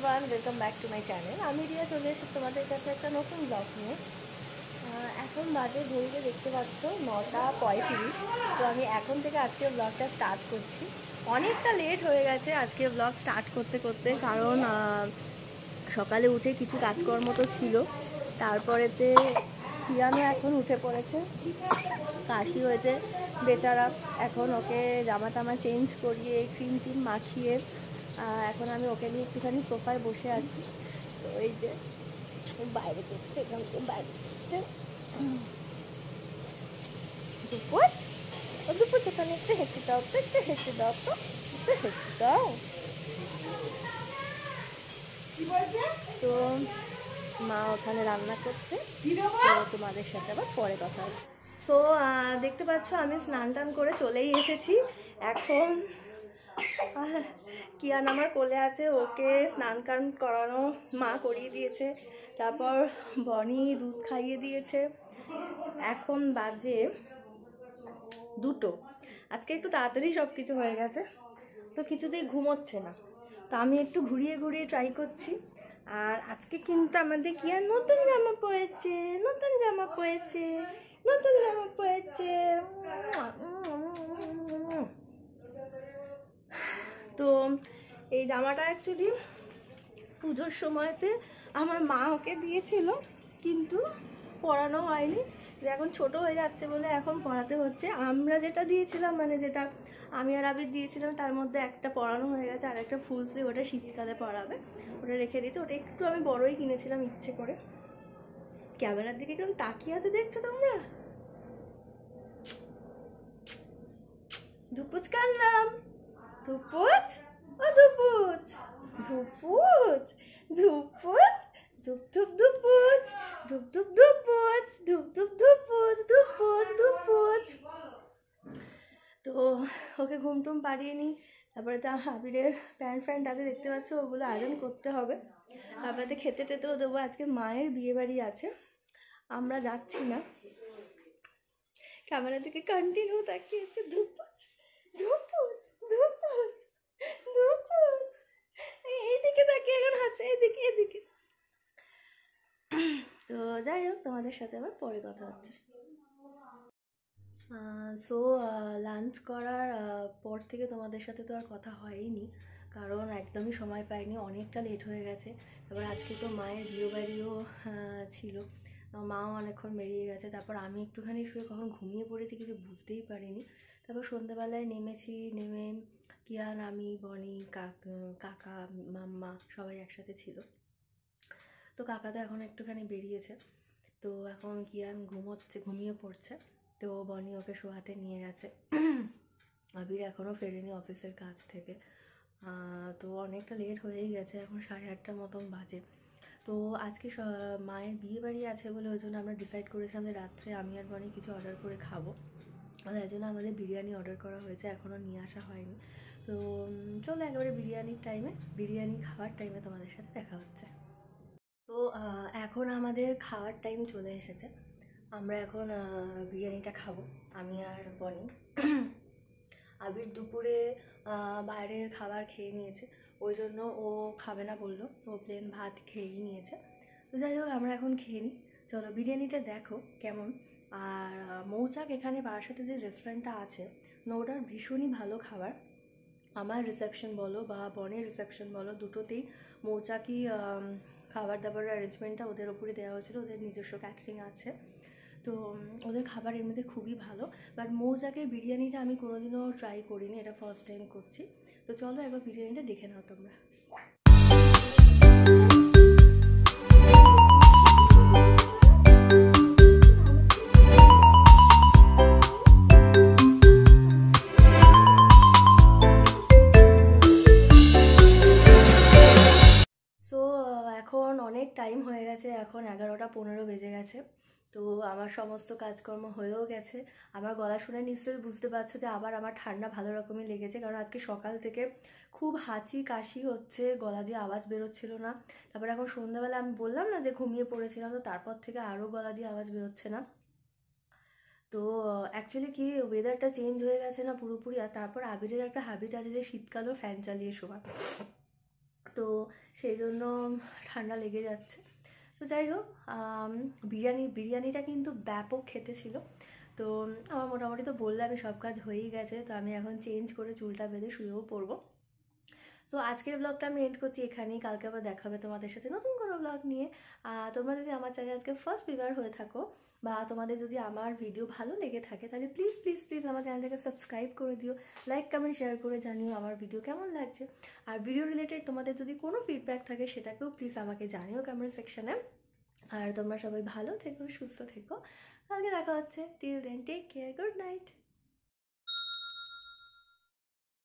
Everyone, welcome back to my channel. আমি রিয়া চলে এসেছি তোমাদের কাছে একটা নতুন ব্লগ নিয়ে। এখন বাজে ঘড়িতে দেখতে পাচ্ছ 9:35। তো আমি এখন থেকে আজকে ব্লগটা স্টার্ট করছি। অনেকটা লেট হয়ে গেছে আজকে ব্লগ স্টার্ট করতে করতে, কারণ সকালে উঠে কিছু কাজকর্ম তো ছিল, তারপরেতে পিয়ানো এখন উঠে পড়েছে, কাশি হয়েছে বেচারা। এখন ওকে জামা টামা চেঞ্জ করিয়ে ক্রিম টিম মাখিয়ে এখন আমি ওকে নিয়ে একটুখানি সোফায় বসে আছি। তো এই যে বাইরে করছে, এখান থেকে বাইরে করছে দুপুর। ও দুপুর সেখানে একটু হেঁটে দাও তো, একটু হেঁটে দাও তো, একটু হেঁটে দাও। তো মা ওখানে রান্না করছে, তো তোমাদের সাথে আবার পরে কথা হবে। সো দেখতে পাচ্ছ আমি স্নান টান করে চলেই এসেছি। এখন কিয়ান আমার কোলে আছে, ওকে স্নান টান করানো মা করিয়ে দিয়েছে, তারপর বনি দুধ খাইয়ে দিয়েছে। এখন বাজে 2টো। আজকে একটু তাড়াতাড়ি সব কিছু হয়ে গেছে, তো কিছুতেই ঘুমোচ্ছে না। তো আমি একটু ঘুরিয়ে ঘুরিয়ে ট্রাই করছি। আর আজকে কিন্তু আমাদের কিয়ান নতুন জামা পরেছে, নতুন জামা পরেছে, নতুন জামা পরেছে। তো এই জামাটা অ্যাকচুয়ালি পুজোর সময়তে আমার মা ওকে দিয়েছিল, কিন্তু পরানো হয়নি। এখন ছোট হয়ে যাচ্ছে বলে এখন পরাতে হচ্ছে। আমরা যেটা দিয়েছিলাম, মানে যেটা আমি আর আবির দিয়েছিলাম, তার মধ্যে একটা পরানো হয়ে গেছে, আর একটা ফুল স্লিভ, ওটা শীতকালে পরাবে, ওটা রেখে দিয়েছে। ওটা একটু আমি বড়ই কিনেছিলাম ইচ্ছে করে। ক্যামেরার দিকে কেমন তাকিয়ে আছে দেখছো তোমরা? ধুপুচ কার নাম? ধুপুচ, ও ধুপুচ, ধুপুচ, ধুপুচ, ধুপ ধুপ ধুপুচ, ধুপ ধুপ ধুপুচ, ধুপ ধুপ ধুপুচ, ধুপুচ ধুপুচ। তো ওকে ঘুম টুম পাড়িয়ে নিই, তারপরে তো আবিরের প্যান্ট ফ্যান্ট আছে দেখতে পাচ্ছ, ওগুলো আয়রন করতে হবে। তারপরে খেতে টেতেও দেবো। আজকে মায়ের বিয়ে বাড়ি আছে, আমরা যাচ্ছি না। ক্যামেরার দিকে কন্টিনিউ তাকিয়েছে। ধুপুচ, ধুপুচ, ধুপুচ, ধুপুচ, এইদিকে তাকিয়ে এখন হাঁটছে, এদিকে এদিকে। তো যাই হোক, তোমাদের সাথে আবার পরে কথা হচ্ছে। সো লাঞ্চ করার পর থেকে তোমাদের সাথে তো আর কথা হয়নি, কারণ একদমই সময় পাইনি, অনেকটা লেট হয়ে গেছে। তারপর আজকে তো মায়ের বিয়ে বাড়িও ছিল, মাও অনেকক্ষণ বেরিয়ে গেছে। তারপর আমি একটুখানি শুয়ে কখন ঘুমিয়ে পড়েছি কিছু বুঝতেই পারিনি। তারপর সন্ধ্যেবেলায় নেমেছি, নেমে কিয়ান, আমি, বনি, কাকা, মাম্মা সবাই একসাথে ছিল। তো কাকা তো এখন একটুখানি বেরিয়েছে, তো এখন কিয়ান ঘুমোচ্ছে, ঘুমিয়ে পড়ছে। তো বনি ওকে শোয়াতে নিয়ে গেছে। আবির এখনও ফেরেনি অফিসের কাজ থেকে। তো অনেকটা লেট হয়েই গেছে, এখন 8:30টার মতন বাজে। তো আজকে মায়ের বিয়ে বাড়ি আছে বলে ওই জন্য আমরা ডিসাইড করেছিলাম যে রাত্রে আমি আর বনি কিছু অর্ডার করে খাবো। তাই জন্য আমাদের বিরিয়ানি অর্ডার করা হয়েছে, এখনও নিয়ে আসা হয়নি। তো চলো একেবারে বিরিয়ানি খাওয়ার টাইমে তোমাদের সাথে দেখা হচ্ছে। তো এখন আমাদের খাওয়ার টাইম চলে এসেছে, আমরা এখন বিরিয়ানিটা খাবো, আমি আর বনি। আবির দুপুরে বাইরের খাবার খেয়ে নিয়েছে, ওই জন্য ও খাবে না বললো, ও প্লেন ভাত খেয়েই নিয়েছে। তো যাই হোক, আমরা এখন খেয়ে নিই। চলো বিরিয়ানিটা দেখো কেমন। আর মৌচাক এখানে বারাসাতে যে রেস্টুরেন্টটা আছে, ওটার ভীষণই ভালো খাবার। আমার রিসেপশন বলো বা বনের রিসেপশন বলো, দুটোতেই মৌচাকি খাবার দাবারের অ্যারেঞ্জমেন্টটা ওদের ওপরে দেওয়া হয়েছিল, ওদের নিজস্ব ক্যাটারিং আছে। তো ওদের খাবার এমনিতে খুবই ভালো, বাট মৌচাকের বিরিয়ানিটা আমি কোনোদিনও ট্রাই করিনি, এটা ফার্স্ট টাইম করছি। তো চলো একবার বিরিয়ানিটা দেখে নাও তোমরা। এখন অনেক টাইম হয়ে গেছে, এখন 11:15 বেজে গেছে। তো আমার সমস্ত কাজকর্ম হয়েও গেছে। আমার গলা শুনে নিশ্চয়ই বুঝতে পারছো যে আবার আমার ঠান্ডা ভালো রকমই লেগেছে, কারণ আজকে সকাল থেকে খুব হাঁচি কাশি হচ্ছে, গলা দিয়ে আওয়াজ বেরোচ্ছিল না। তারপর এখন সন্ধ্যাবেলা আমি বললাম না যে ঘুমিয়ে পড়েছিলাম, তো তারপর থেকে আরও গলা দিয়ে আওয়াজ বেরোচ্ছে না। তো অ্যাকচুয়ালি কি, ওয়েদারটা চেঞ্জ হয়ে গেছে না পুরোপুরি। আর তারপর আবিরের একটা হ্যাবিট আছে যে শীতকালেও ফ্যান চালিয়ে শোয়া। তো সেই জন্য ঠান্ডা লেগে যাচ্ছে। তো যাই হোক, বিরিয়ানিটা কিন্তু ব্যাপক খেতে ছিল। তো আমার মোটামুটি তো বললে আমি সব কাজ হয়েই গেছে। তো আমি এখন চেঞ্জ করে চুলটা বেঁধে শুয়েও পড়বো। সো আজকের ব্লগটা আমি এন্ড করছি এখানেই। কালকে আবার দেখা হবে তোমাদের সাথে নতুন কোনো ব্লগ নিয়ে। তোমরা যদি আমার চ্যানেল আজকে ফার্স্ট ভিউয়ার হয়ে থাকো, বা তোমাদের যদি আমার ভিডিও ভালো লেগে থাকে, তাহলে প্লিজ প্লিজ প্লিজ আমার চ্যানেলটাকে সাবস্ক্রাইব করে দিও, লাইক কমেন্ট শেয়ার করে জানিও আমার ভিডিও কেমন লাগছে। আর ভিডিও রিলেটেড তোমাদের যদি কোনো ফিডব্যাক থাকে সেটাকেও প্লিজ আমাকে জানিও কমেন্ট সেকশানে। আর তোমরা সবাই ভালো থেকো, সুস্থ থেকো। কালকে দেখা হচ্ছে। Till then take care, good night.